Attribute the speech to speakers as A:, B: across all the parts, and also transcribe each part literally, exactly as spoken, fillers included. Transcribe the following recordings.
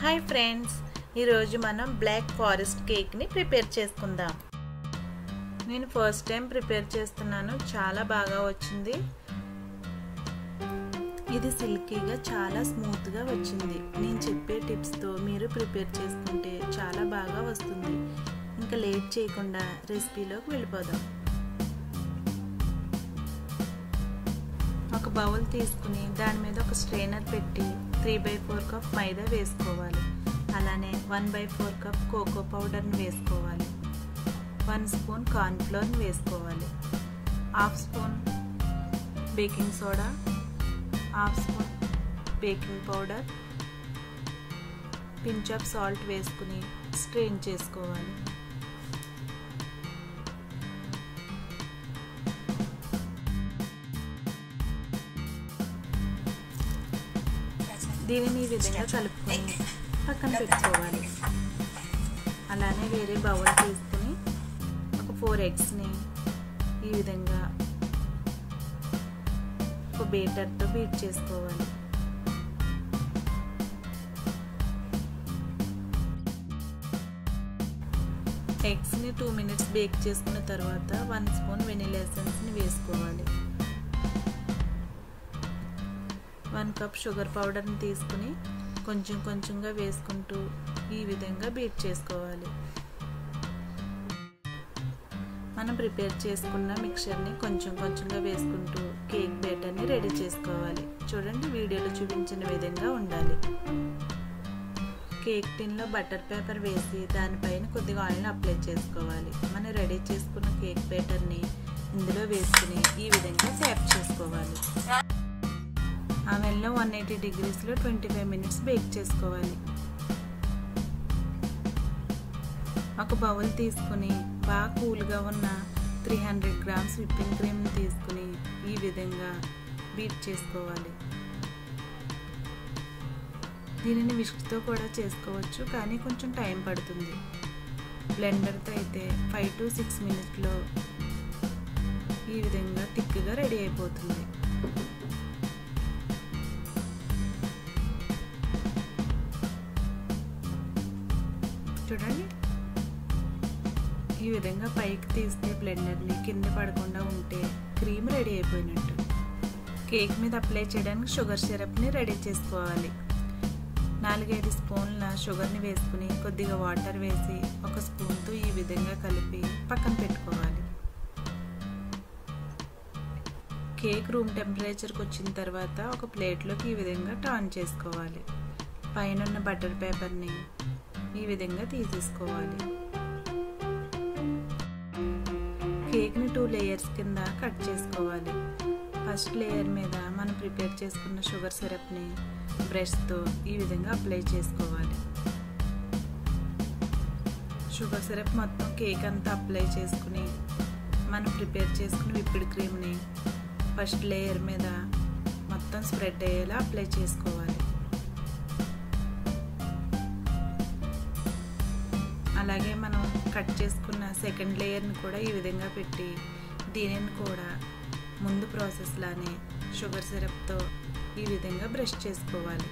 A: Hi friends, ఈరోజు మనం black forest కేక్ని ప్రిపేర్ చేసుకుందాం. నేను ఫస్ట్ టైం ప్రిపేర్ చేస్తున్నాను. చాలా బాగా వచ్చింది. ఇది సిల్కీగా చాలా స్మూత్గా వచ్చింది. నేను చెప్పే టిప్స్తో మీరు ప్రిపేర్ చేసుకుంటే చాలా బాగా వస్తుంది. ఇంకా లేట్ చేయకుండా రెసిపీలోకి వెళ్ళిపోదాం. ఒక బౌల్ తీసుకుని దాని మీద ఒక స్ట్రైనర్ పెట్టి త్రీ బై ఫోర్ కప్ మైదా వేసుకోవాలి. అలానే one by four cup cocoa పౌడర్ని వేసుకోవాలి. వన్ స్పూన్ కార్న్ఫ్లోర్ని వేసుకోవాలి. Half spoon baking soda, half spoon baking powder, pinch of salt వేసుకుని స్ట్రెయిన్ చేసుకోవాలి. దీనిని ఈ విధంగా కలుపుకొని పక్కన పెట్టుకోవాలి. అలానే వేరే బౌల్ తీసుకుని ఒక ఫోర్ ఎగ్స్ని ఈ విధంగా ఒక బీటర్తో బీట్ చేసుకోవాలి. ఎగ్స్ని టూ మినిట్స్ బేక్ చేసుకున్న తర్వాత వన్ స్పూన్ వెనిలా ఎసెన్స్ని వేసుకోవాలి. వన్ కప్ షుగర్ పౌడర్ని తీసుకుని కొంచెం కొంచెంగా వేసుకుంటూ ఈ విధంగా బీట్ చేసుకోవాలి. మనం ప్రిపేర్ చేసుకున్న మిక్చర్ని కొంచెం కొంచెంగా వేసుకుంటూ కేక్ బ్యాటర్ని రెడీ చేసుకోవాలి. చూడండి, వీడియోలో చూపించిన విధంగా ఉండాలి. కేక్ టిన్లో బటర్ పేపర్ వేసి దానిపైన కొద్దిగా ఆయిల్ని అప్లై చేసుకోవాలి. మనం రెడీ చేసుకున్న కేక్ బ్యాటర్ని ఇందులో వేసుకుని ఈ విధంగా ట్యాప్ చేసుకోవాలి. అవెన్లో వన్ ఎయిటీ డిగ్రీస్లో ట్వంటీ ఫైవ్ మినిట్స్ బేక్ చేసుకోవాలి. ఒక బౌల్ తీసుకుని బాగా కూల్గా ఉన్న త్రీ హండ్రెడ్ గ్రామ్స్ విప్పింగ్ క్రీమ్ని తీసుకుని ఈ విధంగా బీట్ చేసుకోవాలి. దీనిని విస్క్తో కూడా చేసుకోవచ్చు, కానీ కొంచెం టైం పడుతుంది. బ్లెండర్తో అయితే ఫైవ్ టు సిక్స్ మినిట్స్లో ఈ విధంగా థిక్గా రెడీ అయిపోతుంది. చూడండి, ఈ విధంగా పైకి తీస్తే బ్లెండర్ని కింద పడకుండా ఉంటే క్రీమ్ రెడీ అయిపోయినట్టు. కేక్ మీద అప్లై చేయడానికి షుగర్ సిరప్ని రెడీ చేసుకోవాలి. నాలుగైదు స్పూన్ల షుగర్ని వేసుకుని కొద్దిగా వాటర్ వేసి ఒక స్పూన్తో ఈ విధంగా కలిపి పక్కన పెట్టుకోవాలి. కేక్ రూమ్ టెంపరేచర్కి వచ్చిన తర్వాత ఒక ప్లేట్లోకి ఈ విధంగా టర్న్ చేసుకోవాలి. పైన ఉన్న బటర్ పేపర్ని ఈ విధంగా తీసేసుకోవాలి. కేక్ని టూ లేయర్స్ కింద కట్ చేసుకోవాలి. ఫస్ట్ లేయర్ మీద మనం ప్రిపేర్ చేసుకున్న షుగర్ సిరప్ని బ్రష్తో ఈ విధంగా అప్లై చేసుకోవాలి. షుగర్ సిరప్ మొత్తం కేక్ అంతా అప్లై చేసుకుని మనం ప్రిపేర్ చేసుకున్న విప్పిడ్ క్రీమ్ని ఫస్ట్ లేయర్ మీద మొత్తం స్ప్రెడ్ అయ్యేలా అప్లై చేసుకోవాలి. అలాగే మనం కట్ చేసుకున్న సెకండ్ లేయర్ని కూడా ఈ విధంగా పెట్టి దీనిని కూడా ముందు ప్రాసెస్ లానే షుగర్ సిరప్తో ఈ విధంగా బ్రష్ చేసుకోవాలి.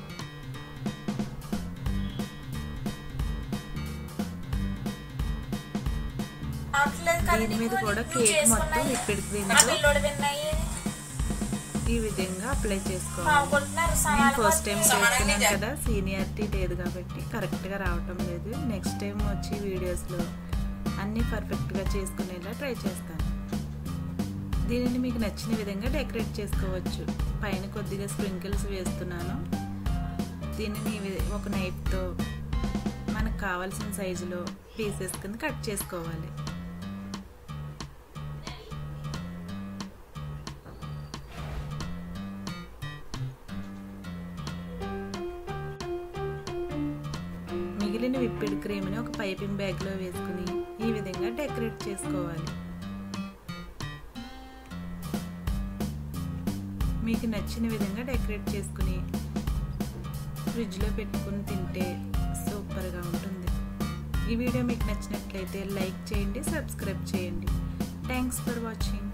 A: దీని మీద కూడా కేక్ మొత్తం విప్పిడ్ క్రీమ్తో ఈ విధంగా అప్లై చేసుకోవాలి. నేను ఫస్ట్ టైం చేస్తున్నాను కదా, సీనియారిటీ లేదు కాబట్టి కరెక్ట్గా రావటం లేదు. నెక్స్ట్ టైం వచ్చి వీడియోస్లో అన్నీ పర్ఫెక్ట్గా చేసుకునేలా ట్రై చేస్తాను. దీనిని మీకు నచ్చిన విధంగా డెకరేట్ చేసుకోవచ్చు. పైన కొద్దిగా స్ప్రింకిల్స్ వేస్తున్నాను. దీనిని ఒక నైఫ్తో మనకు కావాల్సిన సైజులో పీసెస్ కింద కట్ చేసుకోవాలి. మిగిలిన విప్పిడ్ క్రీమ్ని ఒక పైపింగ్ బ్యాగ్లో వేసుకుని ఈ విధంగా డెకరేట్ చేసుకోవాలి. మీకు నచ్చిన విధంగా డెకరేట్ చేసుకుని ఫ్రిడ్జ్లో పెట్టుకుని తింటే సూపర్గా ఉంటుంది. ఈ వీడియో మీకు నచ్చినట్లయితే లైక్ చేయండి, సబ్స్క్రైబ్ చేయండి. Thanks for watching.